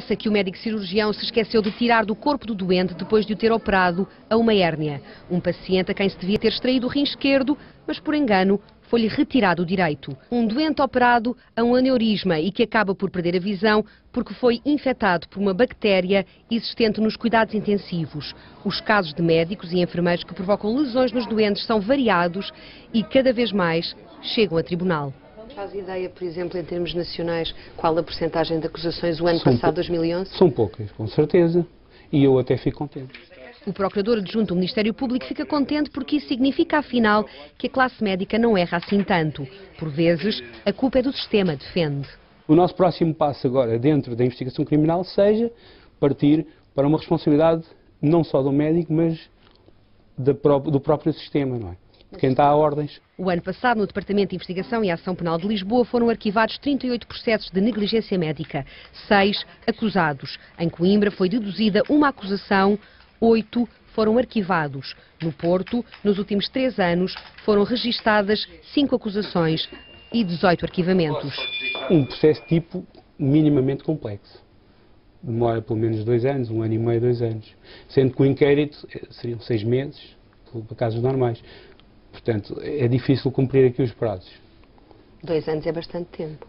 essa que o médico cirurgião se esqueceu de tirar do corpo do doente depois de o ter operado a uma hérnia. Um paciente a quem se devia ter extraído o rim esquerdo, mas por engano foi-lhe retirado o direito. Um doente operado a um aneurisma e que acaba por perder a visão porque foi infectado por uma bactéria existente nos cuidados intensivos. Os casos de médicos e enfermeiros que provocam lesões nos doentes são variados e cada vez mais chegam a tribunal. Faz ideia, por exemplo, em termos nacionais, qual a percentagem de acusações o ano passado, 2011? São poucas, com certeza, e eu até fico contente. O procurador adjunto do Ministério Público fica contente porque isso significa, afinal, que a classe médica não erra assim tanto. Por vezes, a culpa é do sistema, defende. O nosso próximo passo agora, dentro da investigação criminal, seja partir para uma responsabilidade não só do médico, mas do próprio sistema, não é? De quem está a ordens. O ano passado, no Departamento de Investigação e Ação Penal de Lisboa, foram arquivados 38 processos de negligência médica, 6 acusados. Em Coimbra foi deduzida uma acusação, 8 foram arquivados. No Porto, nos últimos 3 anos, foram registadas 5 acusações e 18 arquivamentos. Um processo tipo minimamente complexo. Demora pelo menos 2 anos, 1 ano e meio, 2 anos. Sendo que o inquérito seriam 6 meses, por casos normais. Portanto, é difícil cumprir aqui os prazos. 2 anos é bastante tempo.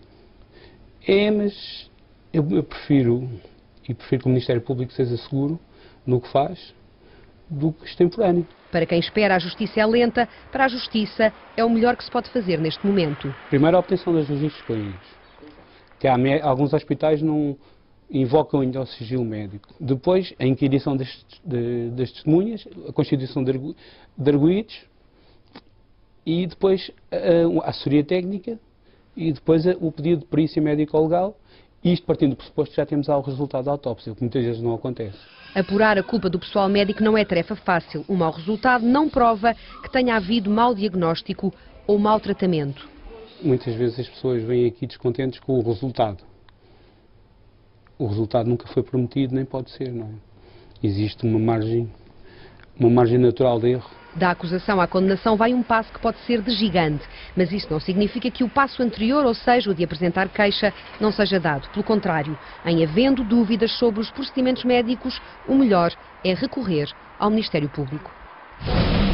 É, mas eu prefiro que o Ministério Público seja seguro no que faz do que extemporâneo. Para quem espera, a justiça é lenta. Para a justiça, é o melhor que se pode fazer neste momento. Primeiro, a obtenção dos registros clínicos. Que alguns hospitais não invocam ainda o sigilo médico. Depois, a inquirição das testemunhas, a constituição de arguídos, e depois a assessoria técnica, e depois o pedido de perícia médico-legal, isto partindo do pressuposto que já temos o resultado da autópsia, o que muitas vezes não acontece. Apurar a culpa do pessoal médico não é tarefa fácil. O mau resultado não prova que tenha havido mau diagnóstico ou mau tratamento. Muitas vezes as pessoas vêm aqui descontentes com o resultado. O resultado nunca foi prometido, nem pode ser, não é? Existe uma margem natural de erro. Da acusação à condenação vai um passo que pode ser de gigante, mas isso não significa que o passo anterior, ou seja, o de apresentar queixa, não seja dado. Pelo contrário, em havendo dúvidas sobre os procedimentos médicos, o melhor é recorrer ao Ministério Público.